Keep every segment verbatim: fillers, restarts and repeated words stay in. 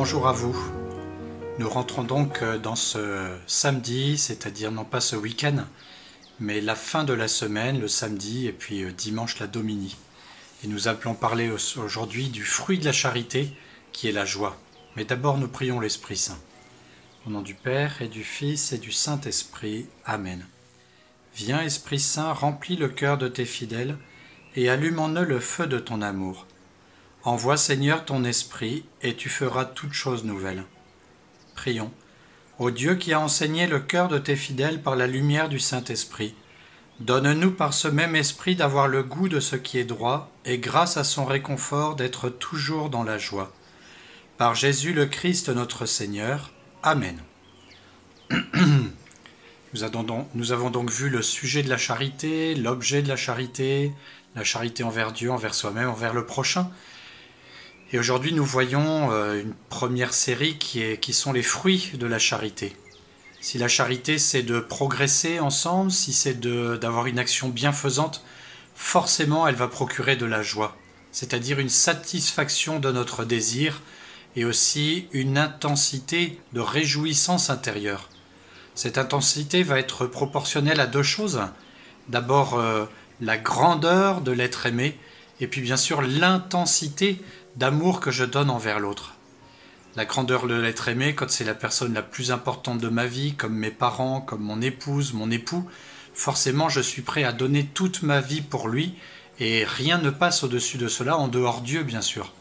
Bonjour à vous. Nous rentrons donc dans ce samedi, c'est-à-dire non pas ce week-end, mais la fin de la semaine, le samedi, et puis dimanche la Domini. Et nous appelons parler aujourd'hui du fruit de la charité, qui est la joie. Mais d'abord nous prions l'Esprit Saint. Au nom du Père et du Fils et du Saint-Esprit. Amen. Viens, Esprit Saint, remplis le cœur de tes fidèles, et allume en eux le feu de ton amour. Envoie, Seigneur, ton Esprit, et tu feras toutes choses nouvelles. Prions. Ô Dieu qui a enseigné le cœur de tes fidèles par la lumière du Saint-Esprit, donne-nous par ce même Esprit d'avoir le goût de ce qui est droit, et grâce à son réconfort d'être toujours dans la joie. Par Jésus le Christ notre Seigneur. Amen. Nous avons, donc, nous avons donc vu le sujet de la charité, l'objet de la charité, la charité envers Dieu, envers soi-même, envers le prochain. Et aujourd'hui, nous voyons euh, une première série qui, est, qui sont les fruits de la charité. Si la charité, c'est de progresser ensemble, si c'est d'avoir une action bienfaisante, forcément, elle va procurer de la joie, c'est-à-dire une satisfaction de notre désir et aussi une intensité de réjouissance intérieure. Cette intensité va être proportionnelle à deux choses. D'abord, euh, la grandeur de l'être aimé, et puis bien sûr l'intensité d'amour que je donne envers l'autre. La grandeur de l'être aimé, quand c'est la personne la plus importante de ma vie, comme mes parents, comme mon épouse, mon époux, forcément je suis prêt à donner toute ma vie pour lui, et rien ne passe au-dessus de cela, en dehors Dieu bien sûr.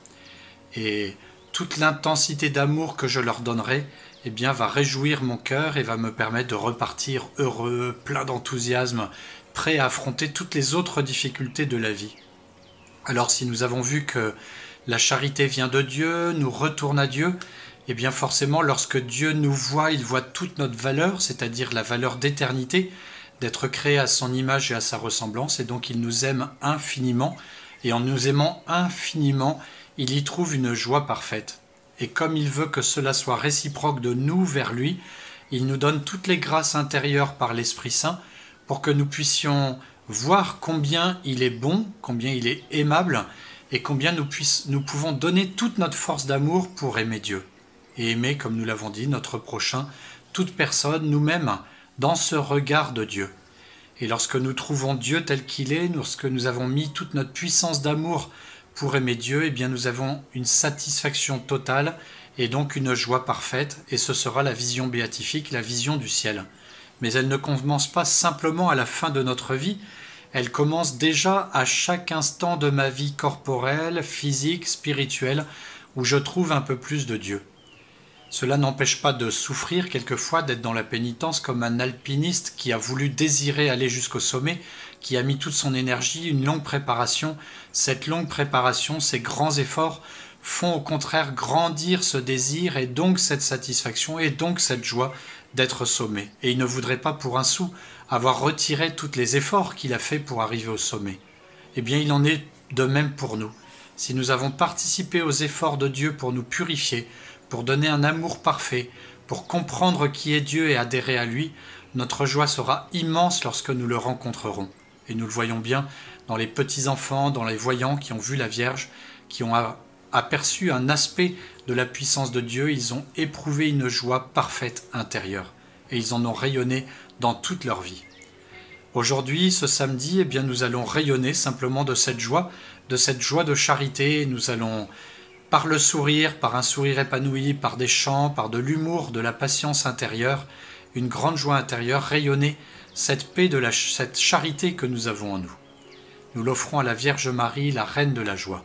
Et toute l'intensité d'amour que je leur donnerai, eh bien, va réjouir mon cœur et va me permettre de repartir heureux, plein d'enthousiasme, prêt à affronter toutes les autres difficultés de la vie. Alors si nous avons vu que la charité vient de Dieu, nous retourne à Dieu, et bien forcément lorsque Dieu nous voit, il voit toute notre valeur, c'est-à-dire la valeur d'éternité, d'être créé à son image et à sa ressemblance, et donc il nous aime infiniment, et en nous aimant infiniment, il y trouve une joie parfaite. Et comme il veut que cela soit réciproque de nous vers lui, il nous donne toutes les grâces intérieures par l'Esprit Saint pour que nous puissions voir combien il est bon, combien il est aimable, et combien nous, puisse, nous pouvons donner toute notre force d'amour pour aimer Dieu. Et aimer, comme nous l'avons dit, notre prochain, toute personne, nous-mêmes, dans ce regard de Dieu. Et lorsque nous trouvons Dieu tel qu'il est, lorsque nous avons mis toute notre puissance d'amour pour aimer Dieu, eh bien nous avons une satisfaction totale et donc une joie parfaite, et ce sera la vision béatifique, la vision du ciel. Mais elle ne commence pas simplement à la fin de notre vie, elle commence déjà à chaque instant de ma vie corporelle, physique, spirituelle, où je trouve un peu plus de Dieu. Cela n'empêche pas de souffrir quelquefois, d'être dans la pénitence comme un alpiniste qui a voulu désirer aller jusqu'au sommet, qui a mis toute son énergie, une longue préparation. Cette longue préparation, ces grands efforts font au contraire grandir ce désir et donc cette satisfaction et donc cette joie d'être sommé. Et il ne voudrait pas pour un sou avoir retiré tous les efforts qu'il a fait pour arriver au sommet. Eh bien, il en est de même pour nous. Si nous avons participé aux efforts de Dieu pour nous purifier, pour donner un amour parfait, pour comprendre qui est Dieu et adhérer à lui, notre joie sera immense lorsque nous le rencontrerons. Et nous le voyons bien dans les petits-enfants, dans les voyants qui ont vu la Vierge, qui ont aperçu un aspect de la puissance de Dieu, ils ont éprouvé une joie parfaite intérieure. Et ils en ont rayonné dans toute leur vie. Aujourd'hui, ce samedi, eh bien, nous allons rayonner simplement de cette joie, de cette joie de charité. Nous allons, par le sourire, par un sourire épanoui, par des chants, par de l'humour, de la patience intérieure, une grande joie intérieure, rayonner cette paix, de la, cette charité que nous avons en nous. Nous l'offrons à la Vierge Marie, la Reine de la joie.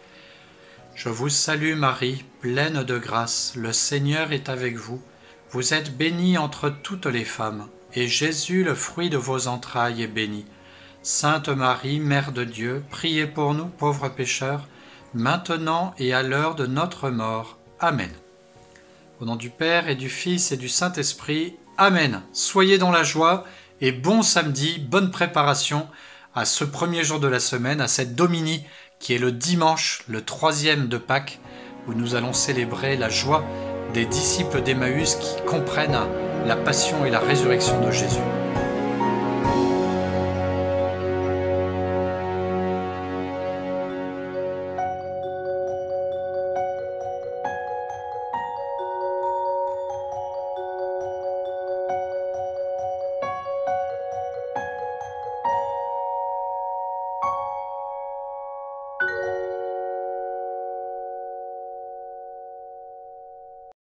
Je vous salue Marie, pleine de grâce, le Seigneur est avec vous. Vous êtes bénie entre toutes les femmes, et Jésus, le fruit de vos entrailles, est béni. Sainte Marie, Mère de Dieu, priez pour nous pauvres pécheurs, maintenant et à l'heure de notre mort. Amen. Au nom du Père et du Fils et du Saint-Esprit. Amen. Soyez dans la joie et bon samedi, bonne préparation à ce premier jour de la semaine, à cette Domini qui est le dimanche, le troisième de Pâques, où nous allons célébrer la joie des disciples d'Emmaüs qui comprennent la passion et la résurrection de Jésus.